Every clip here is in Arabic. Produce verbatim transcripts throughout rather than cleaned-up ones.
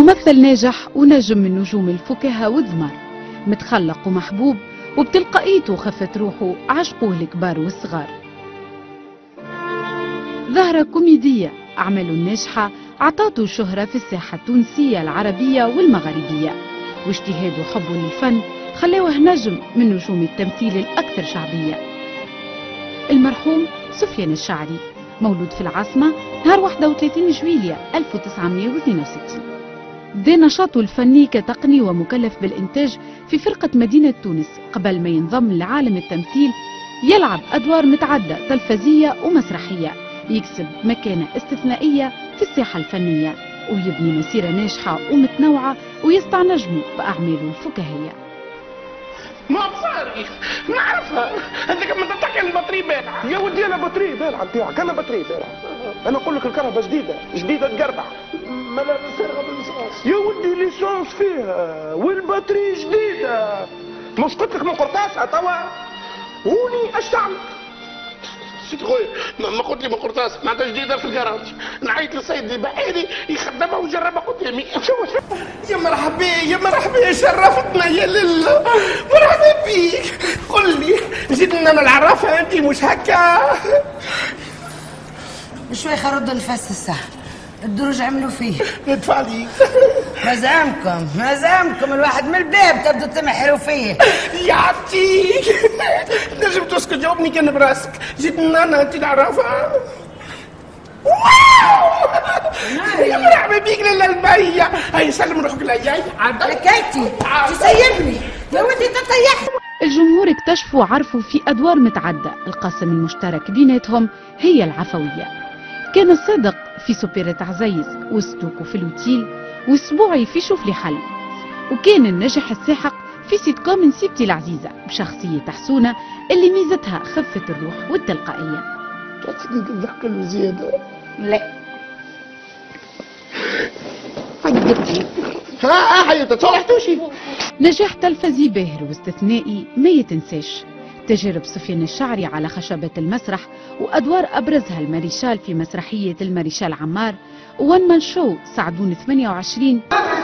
ممثل ناجح ونجم من نجوم الفكاهة والزمر، متخلق ومحبوب، وبتلقائيته خفت روحه عشقوه الكبار والصغار. ظاهرة كوميدية أعماله الناجحة عطاته شهرة في الساحة التونسية العربية والمغربية، واجتهاده وحبه للفن خلاوه نجم من نجوم التمثيل الأكثر شعبية. المرحوم سفيان الشعري مولود في العاصمة نهار واحد وثلاثين جويلية ألف وتسعمائة واثنين وستين. بدا نشاطه الفني كتقني ومكلف بالإنتاج في فرقة مدينة تونس قبل ما ينضم لعالم التمثيل، يلعب أدوار متعدة تلفزية ومسرحية، يكسب مكانة استثنائية في الساحة الفنية، ويبني مسيرة ناجحة ومتنوعة ويسطع نجمه بأعماله الفكاهية. ما بصاري نعرفها هذيك من تحكي البطري بارعة. يا ودي انا بطري بارعة نتاعك، انا بطري بارعة. انا نقول لك الكهرباء جديدة جديدة تقربع. ما لا نسرها بالليسونس. يا ودي ليسونس فيها والبطري جديدة. مش قلت لك من قرطاسها توا؟ وني اش تعمل؟ سيد خويا ما قلت لي من قرطاس معناتها جديده في الكراج. نعيط للسيد البحيري يخدمها ويجربها قدامي. شوف يا مرحبا يا مرحبا شرفتنا يا لله. مرحبا بيك. قل لي زيد لنا من العرافه انت مش هكا؟ بشوي خرد الفاس الساعة الدروج عملوا فيه. ندفع لي. مزامكم مزامكم الواحد من الباب تبدو تمحروا فيه. يعطيك نجم تسكت جاوبني كان براسك. زيد لنا انا انت العرافه. واو يا مرحبا بيك للالبيه. هاي سلم روحك لياي. لكيتي تسيبني يا ودي تطيحني. الجمهور اكتشفوا وعرفوا في أدوار متعدة القاسم المشترك بيناتهم هي العفوية. كان الصادق في سوبيرة عزيز، وستوكو في الوتيل، واسبوعي في شوف لي حل، وكان الناجح الساحق في سيت كوم نسيبتي العزيزة بشخصية حسونة اللي ميزتها خفة الروح والتلقائية. تعطيني تضحك له زيادة. لا عجبتني. ها ها حياتي صلحتوشي. نجاح تلفزي باهر واستثنائي ما يتنساش. تجارب سفيان الشعري على خشبة المسرح وأدوار أبرزها الماريشال في مسرحية الماريشال عمار، وون مان شو سعدون ثمانية وعشرين،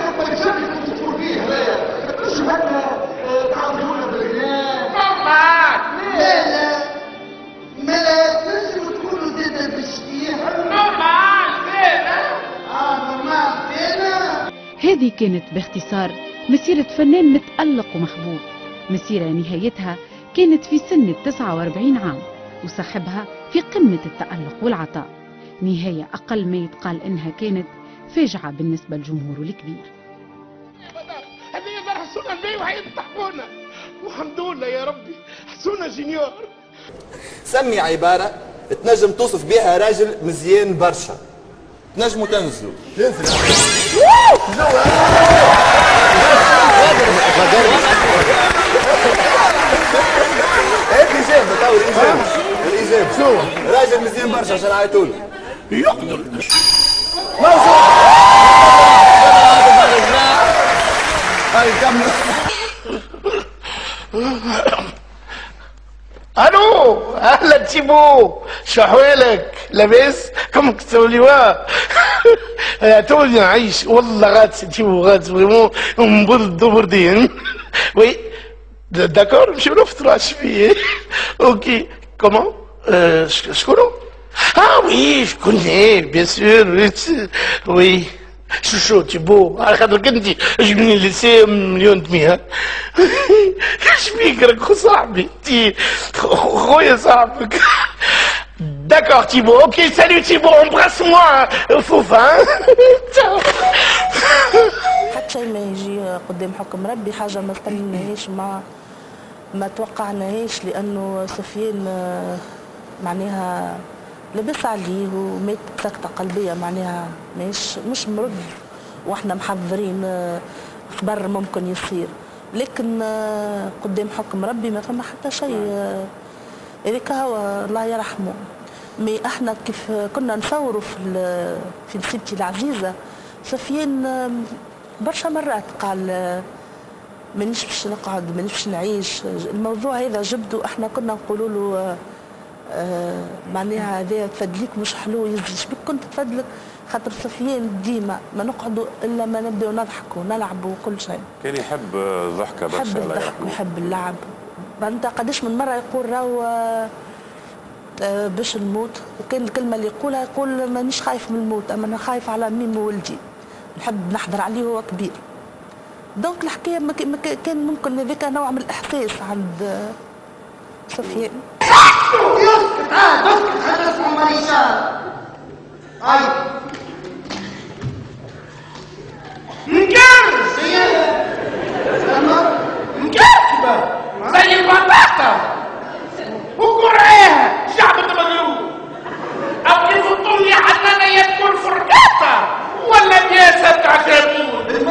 هذه كانت باختصار مسيرة فنان متألق ومحبوب، مسيرة نهايتها كانت في سن التسعة وأربعين عام، وصاحبها في قمة التألق والعطاء، نهاية أقل ما يتقال إنها كانت فاجعة بالنسبة لجمهوره الكبير. هذه دار حسونة البي وهي تحكونا والحمد لله يا ربي. حسونة جينيور سمي عبارة تنجم توصف بها راجل مزيان برشا. تنجموا تنزلوا. الإجابة تو الإجابة. الإجابة شو؟ راجل مزيان برشا عشان عيطولك. يقتل. موجود. هاي كمل. الو اهلا تيبو شو احوالك؟ لاباس؟ كم كتوليوا؟ تولي نعيش والله غاد تيبو غاد فريمون نبرد بردين. وي داكور نمشيو نفطرو عشفيه. اوكي كومون؟ شكونو؟ اه وي شكون بيان سور وي شو شو تيبو على خاطرك انت جبني لسي مليون دمية. اش بيك راك خو صاحبي تي خويا صاحبك. داكور تيبو اوكي سالو تيبو امبراس موا فوفا. حتى شيء ما يجي قدام حكم ربي حاجة ما استنيناهاش ما ما توقعناهاش، لأنه سفيان معناها لبس عليه ومات بسكتة قلبية معناها مش مش مرض، واحنا محضرين خبر ممكن يصير، لكن قدام حكم ربي ما فما حتى شيء. هذاك هو الله يرحمه. مي احنا كيف كنا نصوروا في في نسيبتي العزيزة، سفيان برشا مرات قال مانيش باش نقعد مانيش باش نعيش. الموضوع هذا جبدو احنا كنا نقولوا له آه معناها هذا تفدليك مش حلو يزي شبيك كنت تفدلك خاطر سفيان ديما ما نقعدوا الا ما نبداو نضحكوا ونلعبوا وكل شيء. كان يحب الضحكه برشا. يحب الضحك ويحب اللعب. انت قداش من مره يقول راهو باش نموت، وكان الكلمه اللي يقولها يقول مانيش خايف من الموت اما انا خايف على ميم ولدي، نحب نحضر عليه وهو كبير. دونك الحكايه كان ممكن هذاك نوع من الاحساس عند سفيان. يسكت اه اسكت خلينا نسمعوا مريشان. اي مكرس مكركبه زي البطاطا وكرعيها شعب المغلوب. او كيف تقول لي حنانه يكون فرقاطه ولا بياسه بتاع كرمون.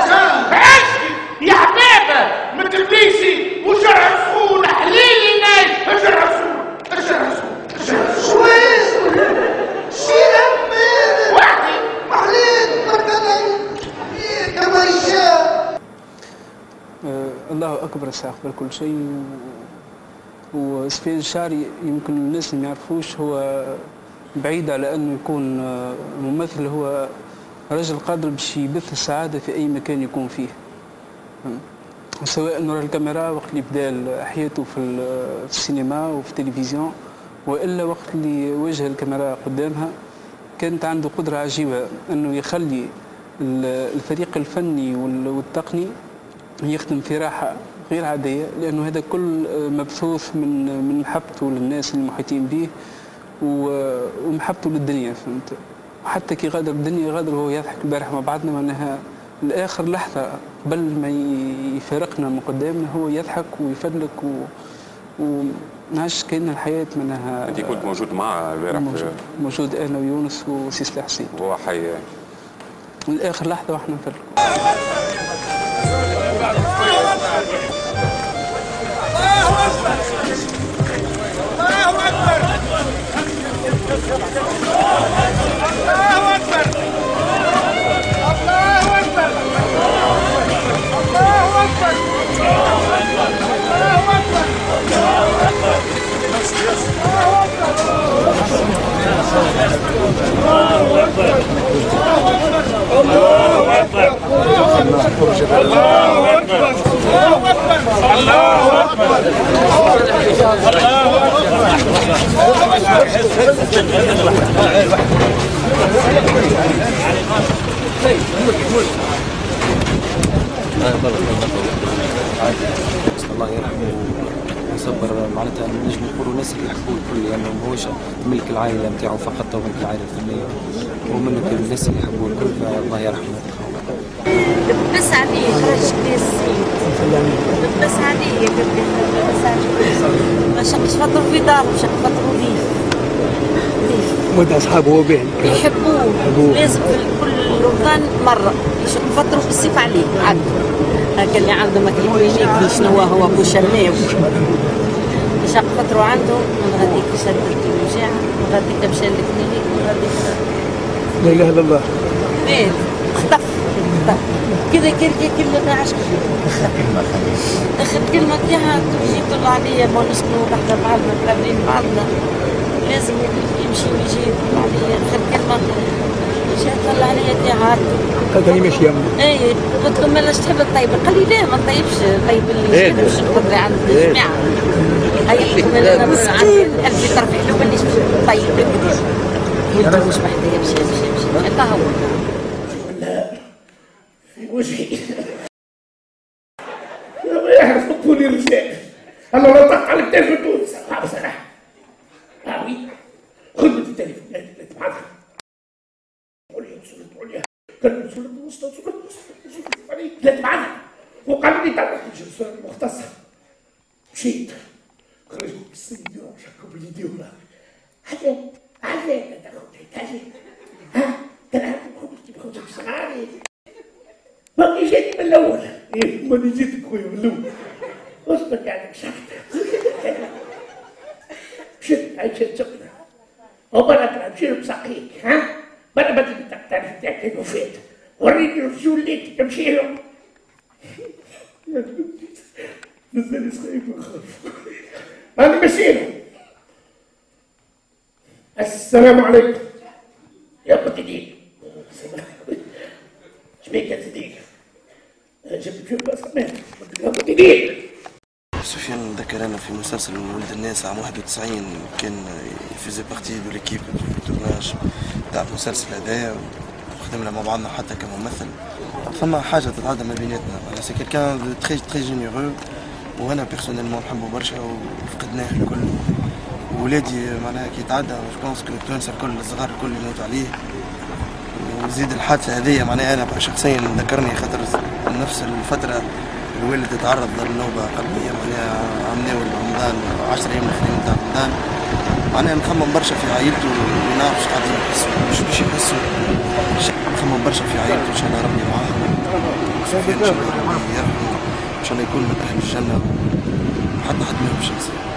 يا حبيبه ما تلبيسي وشرع سخون حليلي نايش. شرع سخون شرع سخون شرع سخون شو اسمه؟ شي أمين وحدي محليل مرتبين كما يشاء. الله أكبر ساق بكل شيء. وسفيان الشاعري يمكن الناس اللي ما يعرفوش هو بعيد على أنه يكون ممثل، هو رجل قادر باش يبث السعادة في أي مكان يكون فيه، سواء نرى الكاميرا وقت اللي بدا حياته في السينما وفي التلفزيون، وإلا وقت اللي وجه الكاميرا قدامها كانت عنده قدرة عجيبة أنه يخلي الفريق الفني والتقني يخدم في راحة غير عادية، لأنه هذا كل مبثوث من من محبته للناس المحيطين به ومحبته للدنيا، فهمت؟ وحتى كي غادر الدنيا غادر وهو يضحك البارح مع بعضنا، معناها لآخر لحظة قبل ما يفارقنا من قدامنا هو يضحك ويفلك و وماش كأن الحياة معناها. أنت كنت موجود معه البارح؟ موجود, موجود أنا ويونس وسي سلاح حسين. وهو حي لآخر لحظة واحنا نفرق. الله أكبر الله أكبر الله أكبر الله أكبر الله أكبر الله أكبر الله أكبر الله أكبر الله الله يرحمه ويصبر. معناتها نجم نقولوا الناس اللي يحبوه الكل، لانه يعني ماهوش ملك العائله نتاعو فقط او ملك العائله الفنيه، وملك الناس اللي يحبوه الكل، فالله يرحمه. لبس عليه خرج كدا السيد، لبس عليه لبس عليه ما شقش فطروا في داره، شق فطروا ضيف ضيف مد اصحابه وبين يحبوه، لازم في كل رمضان مره يشق فطروا بالسيف عليه عدوا هكا اللي عنده ما كيقولي شنو هو ابو شماوي يشق فطروا عنده، من غاديك شدت الوجاع، من غاديك مشى للكلينيك، من غاديك لا اله الا الله مات اختفى كذا كذا كلمة عشق اخر كلمة تاعها تجي تطلع عليا ما نسكنوا نحضر بعضنا مقابلين بعضنا، لازم يمشي ويجي يطلع عليا اخر كلمة جا طلع عليا تاعها هذا ماشي يا اي قلت له مالاش تحب الطيب؟ قال لي لا ما نطيبش، طيب اللي باش نقدر عند الجماعة هيا حكمة انا بس عندي قلبي ترفع له مانيش طيب بالكدا ولدي مش بحدايا مشى مشى مشى هكا هو وجهي يحرقوا لي الرجال. الله لا طق على التليفون تونس صعب صراحه. اه وي خذ التليفون تبعثها قول لي وصلت قول لي كان وصلت وصلت وصلت لا تبعثها وقال لي طلع الجلسه المختصه. مشيت خرجت بالسيدي وشكوا بيدي ولا عادي عادي عادي ها كان عندي خوتي خوتي صغاري ماني جيت من الاول. ايه ماني جيت خويا من الاول اصبر يعني شحت مشيت عيشت سكنه وبرا نمشي بساقيك ها برا بدل تعرف تاعك الوفات وريني الرجول اللي تمشي لهم مازالي خايف ونخاف انا ماشي لهم. السلام عليكم يا قتيل بيك تديك جبت شو بس كمان جديد. سفيان ذكرنا في مسلسل ولد الناس عام واحد وتسعين، كان فيزي بارتي دو ليكيب في التورناج تاع المسلسل هذايا، وخدمنا مع بعضنا حتى كممثل. فما حاجه تتعدى ما بيناتنا، انا سي كيلكان تري تري جينيرو، وانا بيرسونيلمون نحبه برشا وفقدناه الكل. ولادي معناها كي يتعدى جو بونس كو التوانسه الكل الصغار الكل يموتوا عليه. وزيد الحادثه هذيا معناها انا شخصيا ذكرني خاطر نفس الفتره الوالد تعرض للنوبه قلبيه معناها عمناو رمضان عشرة ايام الاخرين نتاع رمضان، معناها نخمم برشا في عائلته ونعرف اش قاعدين يحسوا واش باش يحسوا، نخمم برشا في عائلته ان شاء الله ربي معاهم، سفيان ان شاء الله ربي يرحمه، ان شاء الله يكون من اهل الجنه وحتى حد ما يمشي.